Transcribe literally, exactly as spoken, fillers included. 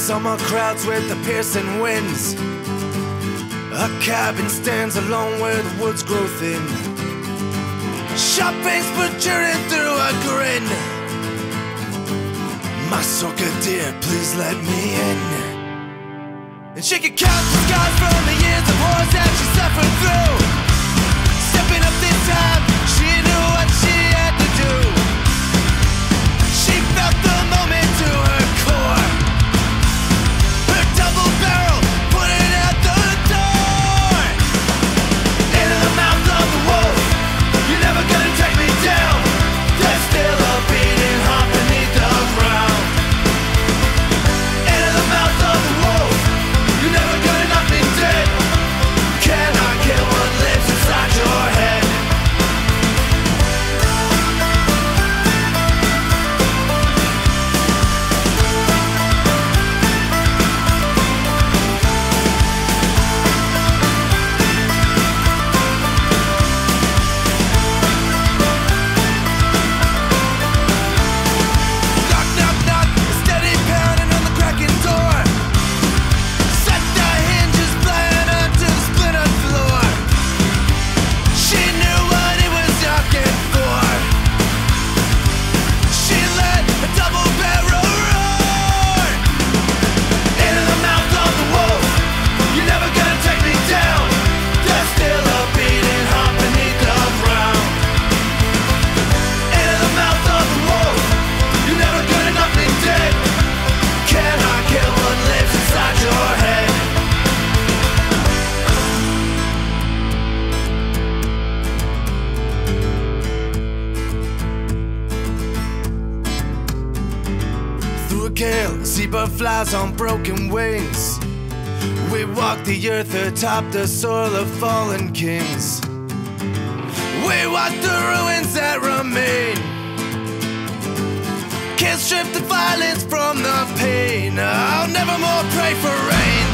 Summer crowds with the piercing winds. A cabin stands alone where the woods grow thin. Sharp face protruding through a grin. My Sorcha dear, please let me in. And she could count the scars from the years of horrors that she suffered through. Stepping up this time, she knew what she had to do. She felt the moment to her core. Her double barrel put it out the door. Into the mouth of the wolf, you're never gonna take me down. There's still a beating heart beneath the ground. Into the mouth of the wolf, you're never gonna knock me dead. Cannot kill what lives inside your head. Knock, knock, knock, a steady pounding on the cracking door. Set the hinges flying onto the splintered floor. She knew what it was knocking for. She let a double barrel roar. Into the mouth of the wolf, you're never gonna take me down. There's still a beating heart beneath the ground. Into the mouth of the wolf, you're never gonna knock me dead. Cannot kill what lives inside your head. Through a gale, a seabird flies on broken wings. We walk the earth atop the soil of fallen kings. We walk the ruins that remain. Can't strip the violence from the pain. I'll never more pray for rain.